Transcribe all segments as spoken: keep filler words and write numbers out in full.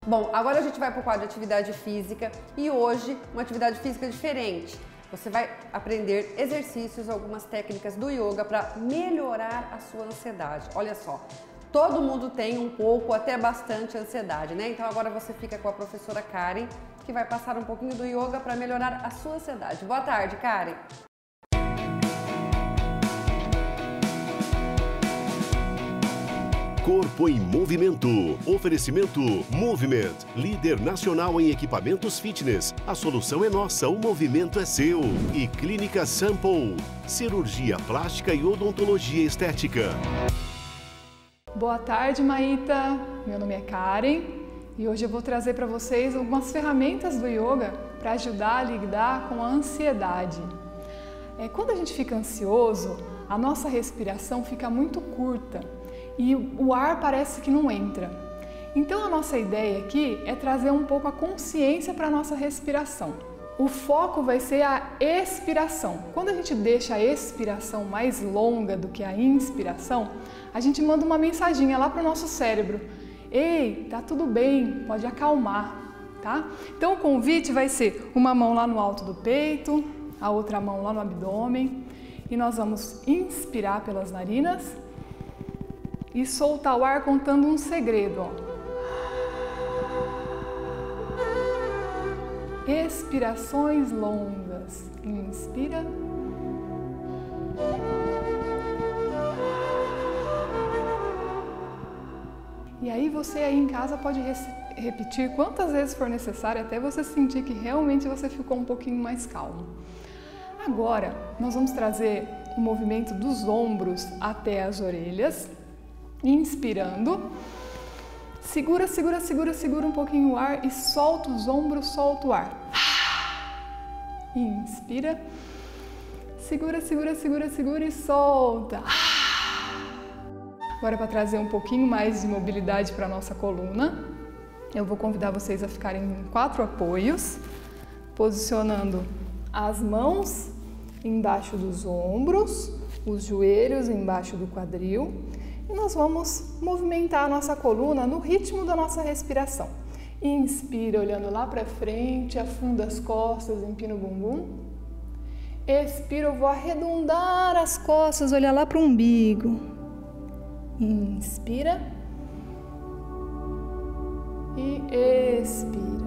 Bom, agora a gente vai para o quadro de atividade física e hoje uma atividade física diferente. Você vai aprender exercícios, algumas técnicas do yoga para melhorar a sua ansiedade. Olha só, todo mundo tem um pouco, até bastante ansiedade, né? Então agora você fica com a professora Karen, que vai passar um pouquinho do yoga para melhorar a sua ansiedade. Boa tarde, Karen! Corpo em Movimento. Oferecimento Movement, líder nacional em equipamentos fitness. A solução é nossa, o movimento é seu. E Clínica Sample, cirurgia plástica e odontologia estética. Boa tarde, Maíta. Meu nome é Karen e hoje eu vou trazer para vocês algumas ferramentas do yoga para ajudar a lidar com a ansiedade. É, quando a gente fica ansioso, a nossa respiração fica muito curta e o ar parece que não entra. Então a nossa ideia aqui é trazer um pouco a consciência para a nossa respiração. O foco vai ser a expiração. Quando a gente deixa a expiração mais longa do que a inspiração, a gente manda uma mensaginha lá para o nosso cérebro. Ei, tá tudo bem, pode acalmar, tá? Então o convite vai ser uma mão lá no alto do peito, a outra mão lá no abdômen e nós vamos inspirar pelas narinas e soltar o ar contando um segredo, ó. Expirações longas. Inspira. E aí você aí em casa pode repetir quantas vezes for necessário até você sentir que realmente você ficou um pouquinho mais calmo. Agora nós vamos trazer o movimento dos ombros até as orelhas. Inspirando, segura, segura, segura, segura um pouquinho o ar e solta os ombros, solta o ar. Inspira, segura, segura, segura, segura e solta. Agora para trazer um pouquinho mais de mobilidade para a nossa coluna, eu vou convidar vocês a ficarem em quatro apoios, posicionando as mãos embaixo dos ombros, os joelhos embaixo do quadril. E nós vamos movimentar a nossa coluna no ritmo da nossa respiração. Inspira olhando lá para frente, afunda as costas, empina o bumbum. Expira, eu vou arredondar as costas, olhar lá para o umbigo. Inspira. E expira.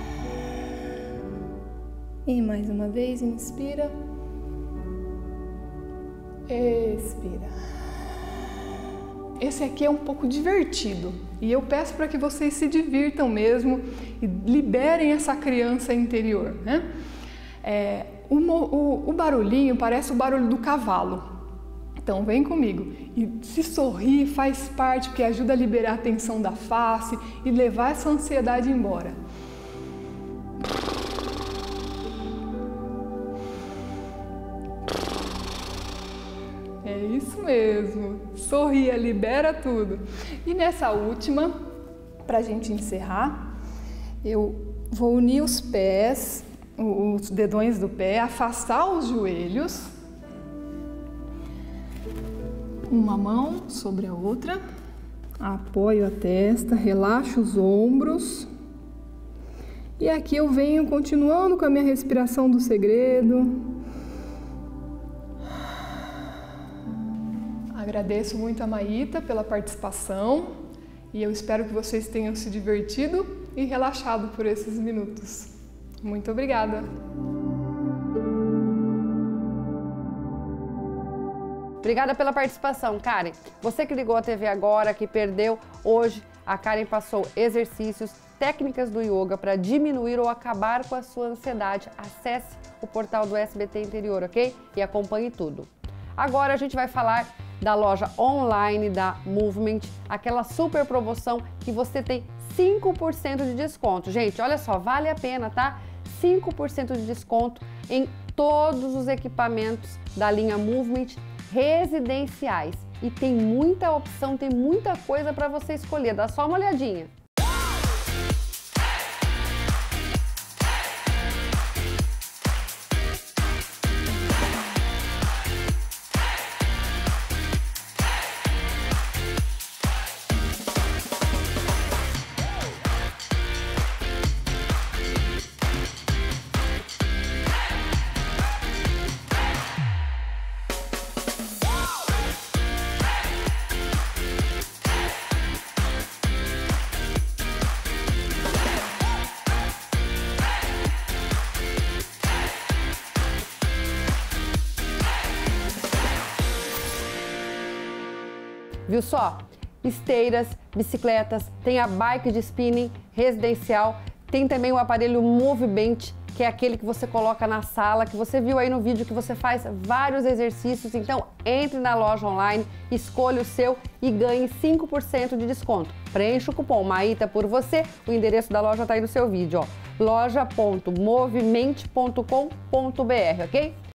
E mais uma vez, inspira. Expira. Esse aqui é um pouco divertido e eu peço para que vocês se divirtam mesmo e liberem essa criança interior, né? É, o, o, o barulhinho parece o barulho do cavalo, então vem comigo e se sorrir faz parte porque ajuda a liberar a tensão da face e levar essa ansiedade embora. É isso mesmo, sorria, libera tudo. E nessa última, para a gente encerrar, eu vou unir os pés, os dedões do pé, afastar os joelhos, uma mão sobre a outra, apoio a testa, relaxo os ombros. E aqui eu venho continuando com a minha respiração do segredo. Agradeço muito a Maíta pela participação e eu espero que vocês tenham se divertido e relaxado por esses minutos. Muito obrigada! Obrigada pela participação, Karen. Você que ligou a T V agora, que perdeu, hoje a Karen passou exercícios, técnicas do yoga para diminuir ou acabar com a sua ansiedade. Acesse o portal do S B T Interior, ok? E acompanhe tudo. Agora a gente vai falar da loja online da Movement, aquela super promoção que você tem cinco por cento de desconto. Gente, olha só, vale a pena, tá? cinco por cento de desconto em todos os equipamentos da linha Movement residenciais. E tem muita opção, tem muita coisa para você escolher. Dá só uma olhadinha. Viu só? Esteiras, bicicletas, tem a bike de spinning residencial, tem também o aparelho MoveBench, que é aquele que você coloca na sala, que você viu aí no vídeo que você faz vários exercícios. Então, entre na loja online, escolha o seu e ganhe cinco por cento de desconto. Preencha o cupom Maíta por você, o endereço da loja está aí no seu vídeo, ó, loja ponto movement ponto com ponto br, ok?